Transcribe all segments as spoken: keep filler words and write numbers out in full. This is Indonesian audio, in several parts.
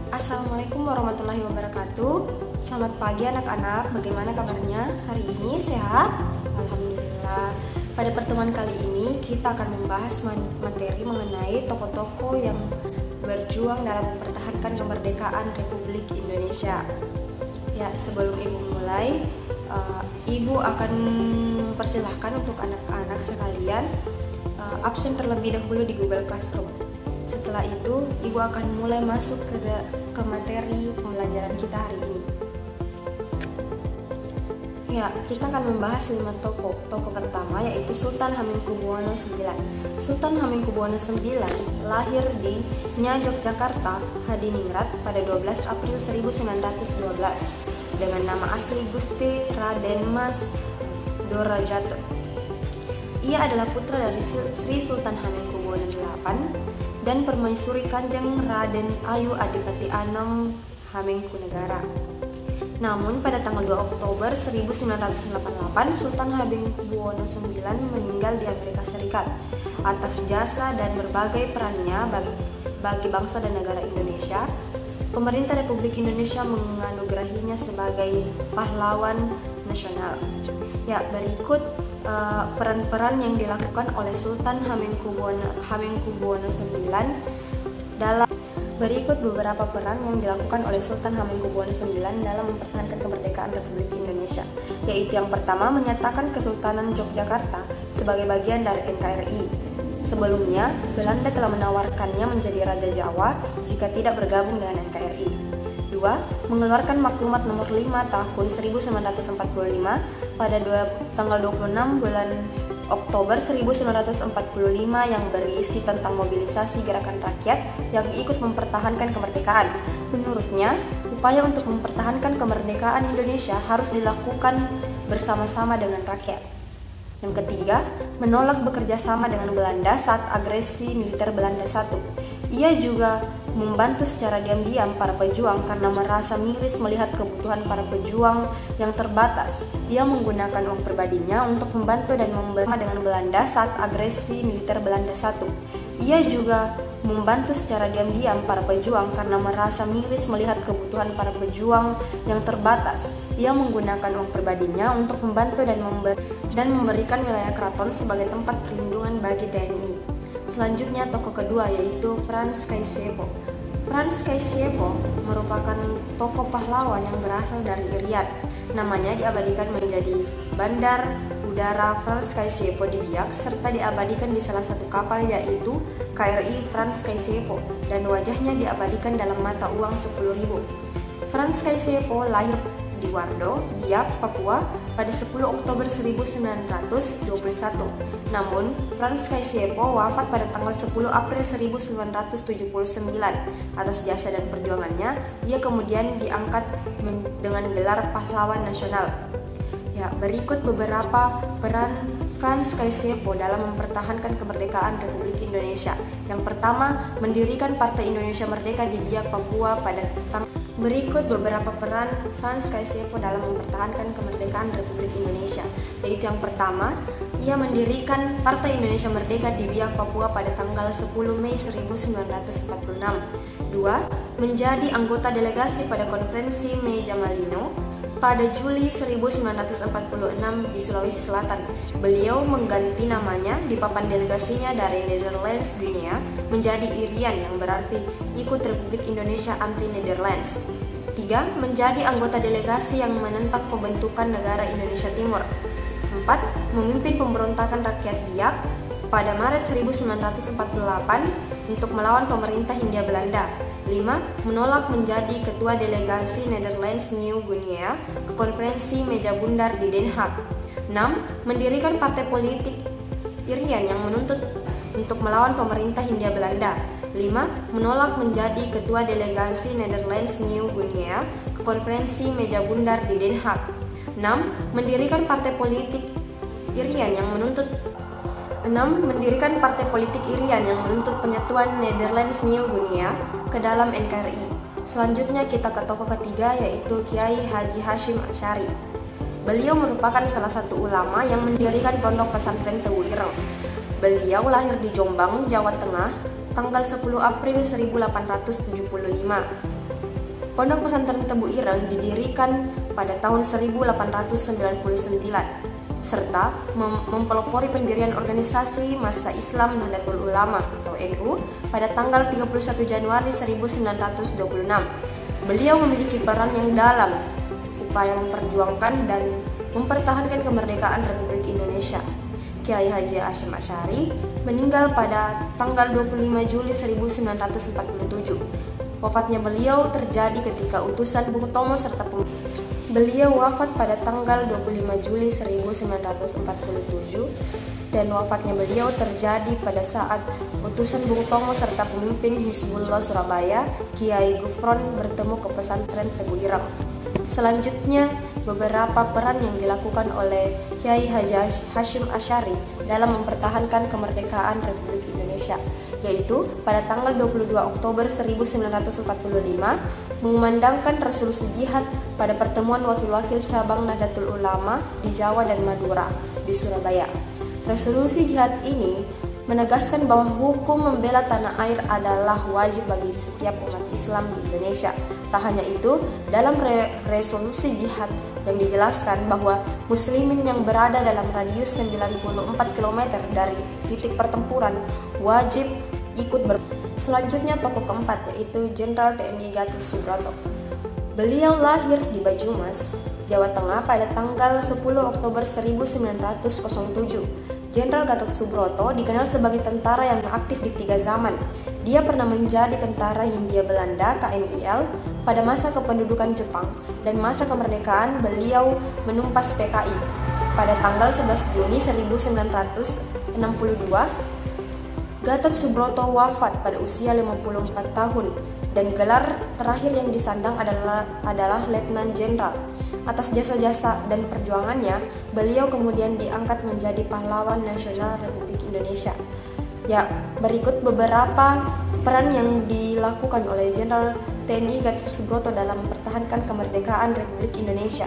Assalamualaikum warahmatullahi wabarakatuh. Selamat pagi anak-anak, bagaimana kabarnya? Hari ini sehat? Alhamdulillah. Pada pertemuan kali ini kita akan membahas materi mengenai tokoh-tokoh yang berjuang dalam mempertahankan kemerdekaan Republik Indonesia. Ya, sebelum Ibu mulai, uh, Ibu akan mempersilahkan untuk anak-anak sekalian uh, absen terlebih dahulu di Google Classroom. Setelah itu, Ibu akan mulai masuk ke, ke materi pembelajaran kita hari ini. Ya, kita akan membahas lima tokoh. Tokoh pertama yaitu Sultan Hamengkubuwono sembilan. Sultan Hamengkubuwono sembilan lahir di Nya Yogyakarta, Hadiningrat pada dua belas April seribu sembilan ratus dua belas dengan nama asli Gusti Raden Mas Dorajato. Ia adalah putra dari Sri Sultan Hamengkubuwono delapan dan Permaisuri Kanjeng Raden Ayu Adipati Anom Hamengkunegara. Namun pada tanggal dua Oktober seribu sembilan ratus delapan puluh delapan Sultan Hamengkubuwono sembilan meninggal di Amerika Serikat atas jasa dan berbagai perannya bagi, bagi bangsa dan negara Indonesia. Pemerintah Republik Indonesia menganugerahinya sebagai pahlawan nasional. Ya, berikut uh, peran-peran yang dilakukan oleh Sultan Hamengkubuwono Hamengkubuwono sembilan dalam Berikut beberapa peran yang dilakukan oleh Sultan Hamengkubuwono sembilan dalam mempertahankan kemerdekaan Republik Indonesia, yaitu yang pertama menyatakan Kesultanan Yogyakarta sebagai bagian dari N K R I. Sebelumnya, Belanda telah menawarkannya menjadi Raja Jawa jika tidak bergabung dengan N K R I. Dua, mengeluarkan maklumat nomor lima tahun seribu sembilan ratus empat puluh lima pada dua, tanggal dua puluh enam bulan Oktober seribu sembilan ratus empat puluh lima yang berisi tentang mobilisasi gerakan rakyat yang ikut mempertahankan kemerdekaan. Menurutnya, upaya untuk mempertahankan kemerdekaan Indonesia harus dilakukan bersama-sama dengan rakyat. Yang ketiga, menolak bekerja sama dengan Belanda saat agresi militer Belanda satu. Ia juga membantu secara diam-diam para pejuang karena merasa miris melihat kebutuhan para pejuang yang terbatas. Ia menggunakan uang pribadinya untuk membantu dan membantu dengan Belanda saat agresi militer Belanda satu. Ia juga membantu secara diam-diam para pejuang karena merasa miris melihat kebutuhan para pejuang yang terbatas. Ia menggunakan uang pribadinya untuk membantu dan, member dan memberikan wilayah keraton sebagai tempat perlindungan bagi T N I. Selanjutnya tokoh kedua yaitu Frans Kaisiepo. Frans Kaisiepo merupakan tokoh pahlawan yang berasal dari Irian. Namanya diabadikan menjadi Bandar Udara Frans Kaisiepo di Biak serta diabadikan di salah satu kapal yaitu K R I Frans Kaisiepo dan wajahnya diabadikan dalam mata uang sepuluh ribu. Frans Kaisiepo lahir di Wardo, Biak, Papua pada sepuluh Oktober seribu sembilan ratus dua puluh satu. Namun, Frans Kaisiepo wafat pada tanggal sepuluh April seribu sembilan ratus tujuh puluh sembilan. Atas jasa dan perjuangannya, ia kemudian diangkat dengan gelar pahlawan nasional. Ya, berikut beberapa peran Frans Kaisiepo dalam mempertahankan kemerdekaan Republik Indonesia. Yang pertama, mendirikan Partai Indonesia Merdeka di Biak, Papua pada tanggal Berikut beberapa peran Frans Kaisiepo dalam mempertahankan kemerdekaan Republik Indonesia, yaitu yang pertama, ia mendirikan Partai Indonesia Merdeka di Biak, Papua pada tanggal sepuluh Mei seribu sembilan ratus empat puluh enam. Dua, menjadi anggota delegasi pada Konferensi Meja Malino pada Juli seribu sembilan ratus empat puluh enam di Sulawesi Selatan. Beliau mengganti namanya di papan delegasinya dari Netherlands Guinea menjadi Irian yang berarti ikut Republik Indonesia anti Netherlands. Tiga, menjadi anggota delegasi yang menentang pembentukan negara Indonesia Timur. Empat, memimpin pemberontakan rakyat Biak pada Maret seribu sembilan ratus empat puluh delapan untuk melawan pemerintah Hindia Belanda. Lima, menolak menjadi ketua delegasi Netherlands New Guinea ke konferensi Meja Bundar di Den Haag. Enam, mendirikan partai politik Irian yang menuntut untuk melawan pemerintah Hindia Belanda. Lima, menolak menjadi ketua delegasi Netherlands New Guinea ke konferensi Meja Bundar di Den Haag. Enam, mendirikan partai politik Irian yang menuntut enam Mendirikan partai politik Irian yang menuntut penyatuan Netherlands New Guinea ke dalam N K R I. Selanjutnya kita ke tokoh ketiga yaitu Kiai Haji Hashim Asy'ari. Beliau merupakan salah satu ulama yang mendirikan pondok pesantren Tebu Ireng. Beliau lahir di Jombang, Jawa Tengah tanggal sepuluh April seribu delapan ratus tujuh puluh lima. Pondok Pesantren Tebu Ireng didirikan pada tahun seribu delapan ratus sembilan puluh sembilan serta mem- mempelopori pendirian organisasi Massa Islam Nahdlatul Ulama atau N U pada tanggal tiga puluh satu Januari seribu sembilan ratus dua puluh enam. Beliau memiliki peran yang dalam upaya memperjuangkan dan mempertahankan kemerdekaan Republik Indonesia. Kiai Haji Hasyim Asy'ari meninggal pada tanggal dua puluh lima Juli seribu sembilan ratus empat puluh tujuh. Wafatnya beliau terjadi ketika utusan Bung Tomo serta pem- Beliau wafat pada tanggal dua puluh lima Juli seribu sembilan ratus empat puluh tujuh dan wafatnya beliau terjadi pada saat utusan Bung Tomo serta pemimpin Hizbullah Surabaya Kiai Gufron bertemu ke pesantren Tebu Ireng. Selanjutnya, beberapa peran yang dilakukan oleh Kiai Haji Hasyim Asy'ari dalam mempertahankan kemerdekaan Republik Indonesia, yaitu pada tanggal dua puluh dua Oktober seribu sembilan ratus empat puluh lima mengumandangkan resolusi jihad pada pertemuan wakil-wakil cabang Nahdlatul Ulama di Jawa dan Madura di Surabaya. Resolusi jihad ini menegaskan bahwa hukum membela tanah air adalah wajib bagi setiap umat Islam di Indonesia. Tak hanya itu, dalam re- resolusi jihad yang dijelaskan bahwa muslimin yang berada dalam radius sembilan puluh empat kilometer dari titik pertempuran wajib ikut ber... Selanjutnya tokoh keempat yaitu Jenderal T N I Gatot Subroto. Beliau lahir di Banyumas, Jawa Tengah pada tanggal sepuluh Oktober seribu sembilan ratus tujuh. Jenderal Gatot Subroto dikenal sebagai tentara yang aktif di tiga zaman. Dia pernah menjadi tentara Hindia Belanda K N I L pada masa kependudukan Jepang dan masa kemerdekaan beliau menumpas P K I. Pada tanggal sebelas Juni seribu sembilan ratus enam puluh dua, Gatot Subroto wafat pada usia lima puluh empat tahun dan gelar terakhir yang disandang adalah adalah Letnan Jenderal. Atas jasa-jasa dan perjuangannya, beliau kemudian diangkat menjadi pahlawan nasional Republik Indonesia. Ya, berikut beberapa peran yang dilakukan oleh Jenderal T N I Gatot Subroto dalam mempertahankan kemerdekaan Republik Indonesia.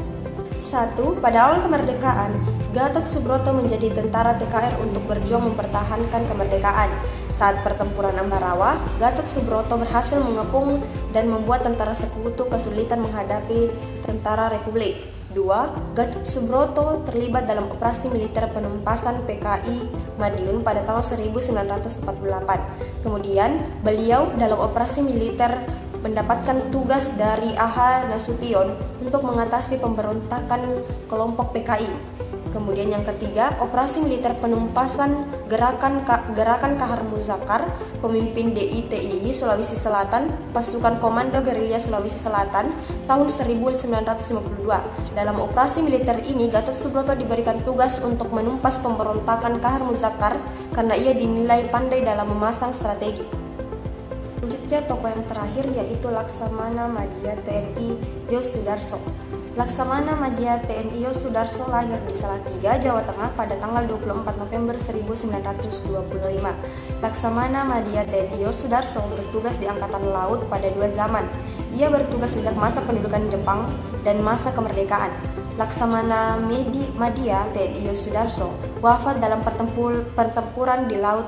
Satu, pada awal kemerdekaan, Gatot Subroto menjadi tentara T K R untuk berjuang mempertahankan kemerdekaan. Saat pertempuran Ambarawa, Gatot Subroto berhasil mengepung dan membuat tentara sekutu kesulitan menghadapi tentara Republik. Dua, Gatot Subroto terlibat dalam operasi militer penumpasan P K I Madiun pada tahun seribu sembilan ratus empat puluh delapan. Kemudian, beliau dalam operasi militer mendapatkan tugas dari A H Nasution untuk mengatasi pemberontakan kelompok P K I. Kemudian yang ketiga, operasi militer penumpasan gerakan gerakan Kahar Muzakar, pemimpin D I T I I Sulawesi Selatan, pasukan komando gerilya Sulawesi Selatan tahun seribu sembilan ratus lima puluh dua. Dalam operasi militer ini, Gatot Subroto diberikan tugas untuk menumpas pemberontakan Kahar Muzakar karena ia dinilai pandai dalam memasang strategi. Selanjutnya tokoh yang terakhir yaitu Laksamana Madya T N I Yosudarso. Laksamana Madya T N I Yosudarso lahir di Salatiga, Jawa Tengah pada tanggal dua puluh empat November seribu sembilan ratus dua puluh lima. Laksamana Madya T N I Yosudarso bertugas di Angkatan Laut pada dua zaman. Ia bertugas sejak masa pendudukan Jepang dan masa kemerdekaan. Laksamana Madya T N I Yosudarso wafat dalam pertempur, pertempuran di Laut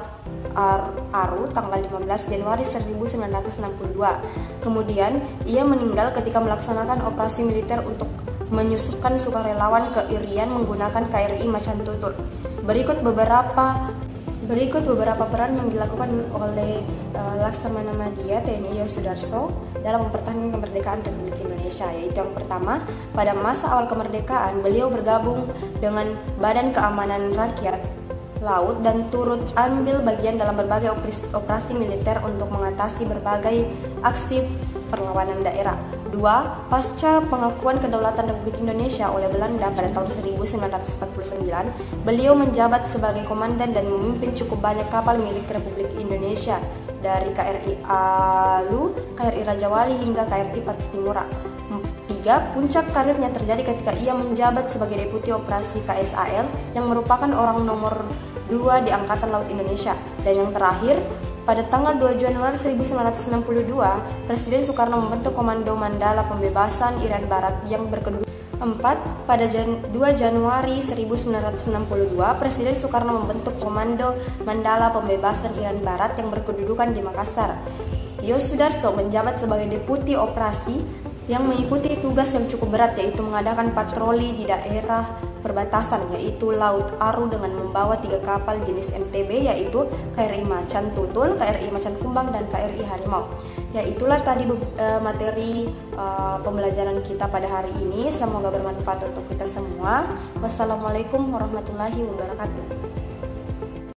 Aru tanggal lima belas Januari seribu sembilan ratus enam puluh dua. Kemudian ia meninggal ketika melaksanakan operasi militer untuk menyusupkan sukarelawan ke Irian menggunakan K R I Macan Tutur. Berikut beberapa berikut beberapa peran yang dilakukan oleh uh, Laksamana Madya T N I Yosudarso dalam mempertahankan kemerdekaan Republik Indonesia, yaitu yang pertama, pada masa awal kemerdekaan beliau bergabung dengan Badan Keamanan Rakyat Laut dan turut ambil bagian dalam berbagai operasi militer untuk mengatasi berbagai aksi perlawanan daerah. Dua, pasca pengakuan kedaulatan Republik Indonesia oleh Belanda pada tahun seribu sembilan ratus empat puluh sembilan, beliau menjabat sebagai komandan dan memimpin cukup banyak kapal milik Republik Indonesia dari K R I Alu, K R I Raja Wali hingga K R I Patimura. Tiga, puncak karirnya terjadi ketika ia menjabat sebagai Deputi Operasi K S A L yang merupakan orang nomor dua di Angkatan Laut Indonesia. Dan yang terakhir, pada tanggal dua Januari seribu sembilan ratus enam puluh dua, Presiden Soekarno membentuk Komando Mandala Pembebasan Irian Barat yang berkedudukan. Empat, pada Jan- dua Januari seribu sembilan ratus enam puluh dua, Presiden Soekarno membentuk Komando Mandala Pembebasan Irian Barat yang berkedudukan di Makassar. Yos Sudarso menjabat sebagai Deputi Operasi yang mengikuti tugas yang cukup berat, yaitu mengadakan patroli di daerah perbatasan, yaitu Laut Aru dengan membawa tiga kapal jenis M T B, yaitu K R I Macan Tutul, K R I Macan Kumbang, dan K R I Harimau. Ya, itulah tadi uh, materi uh, pembelajaran kita pada hari ini. Semoga bermanfaat untuk kita semua. Wassalamualaikum warahmatullahi wabarakatuh.